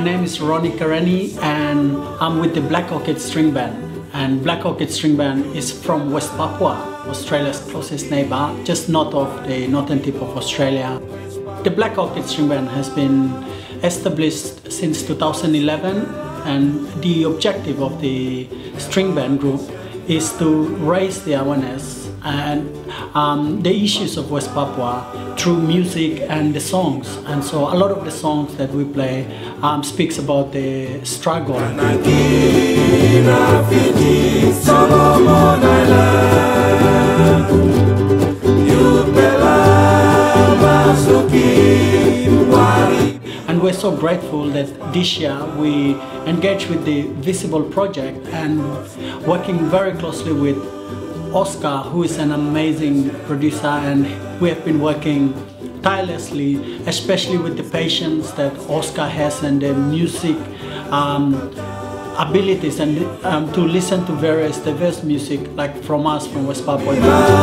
name is Ronnie Karani and I'm with the Black Orchid String Band. And Black Orchid String Band is from West Papua, Australia's closest neighbour, just north of the northern tip of Australia. The Black Orchid String Band has been established since 2011, and the objective of the string band group is to raise the awareness and the issues of West Papua through music and the songs. And so a lot of the songs that we play speaks about the struggle. And we're so grateful that this year we engaged with the Visible Project and working very closely with Oscar, who is an amazing producer, and we have been working tirelessly, especially with the patience that Oscar has and the music abilities, and to listen to various diverse music like from us, from West Papua.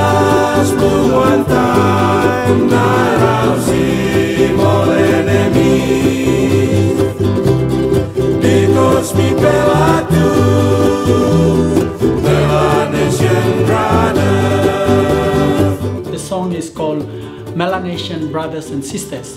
The song is called Melanesian Brothers and Sisters.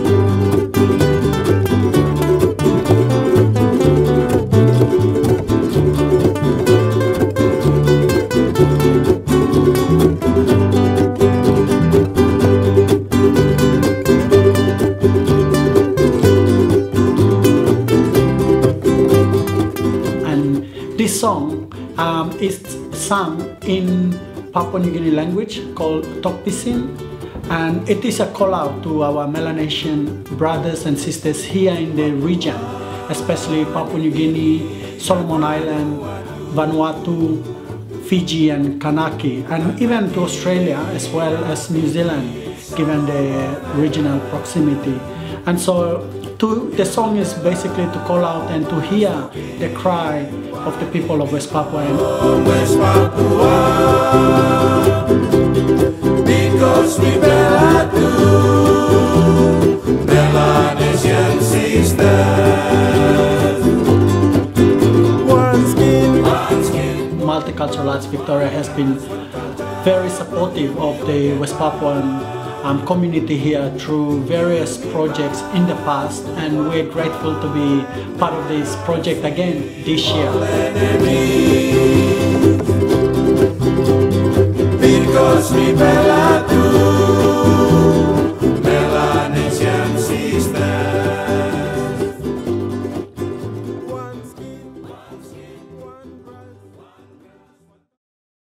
This song is sung in Papua New Guinea language called Tok Pisin, and it is a call out to our Melanesian brothers and sisters here in the region, especially Papua New Guinea, Solomon Island, Vanuatu, Fiji and Kanaki, and even to Australia as well as New Zealand, given the regional proximity. And so the song is basically to call out and to hear the cry of the people of West Papua. West Papua, because we belong to Melanesian sisters. One skin, one skin. Multicultural Arts Victoria has been very supportive of the West Papuan community here through various projects in the past, and we're grateful to be part of this project again this year. Because we